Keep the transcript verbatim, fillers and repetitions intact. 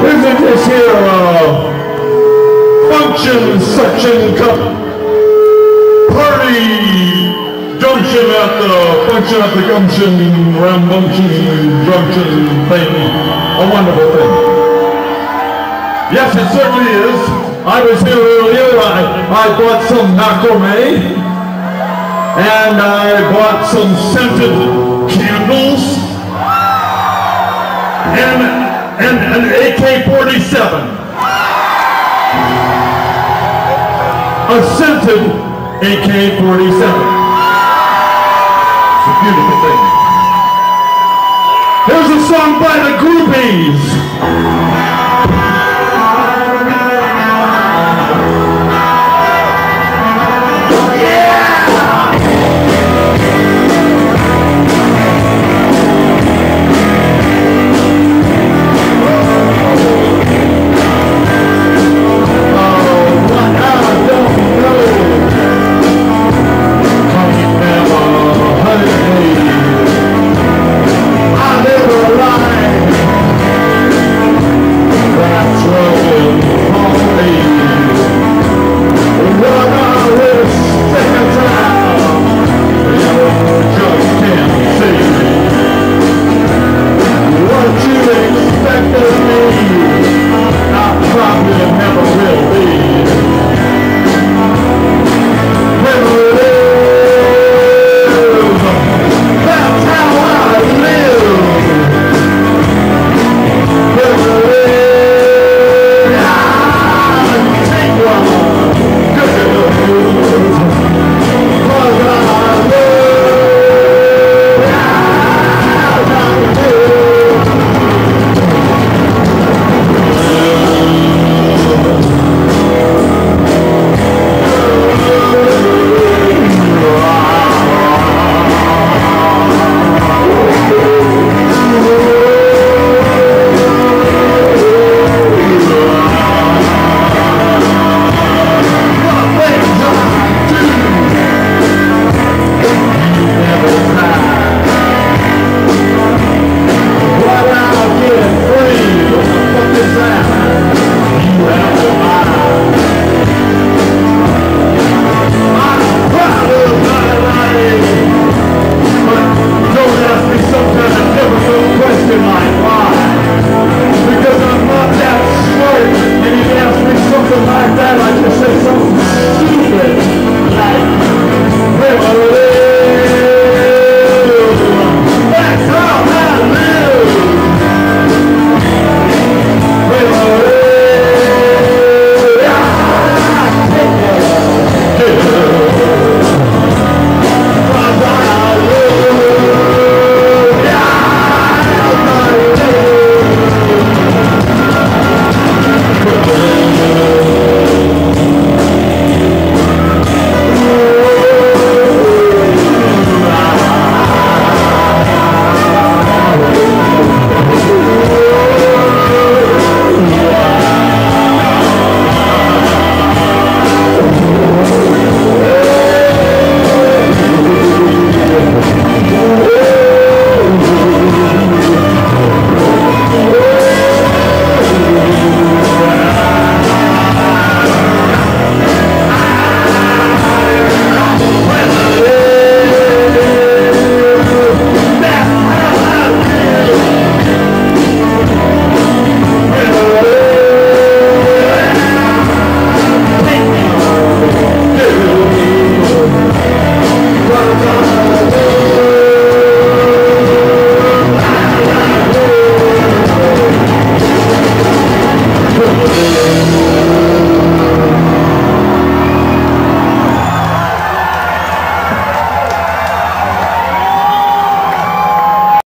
Isn't this here uh, function section cup party junction at the function at the gumption rambunction junction thing? A wonderful thing. Yes, it certainly is. I was here earlier. I, I bought some macrame and I bought some scented candles and and an A K forty-seven. A scented A K forty-seven. It's a beautiful thing. Here's a song by the Groupies.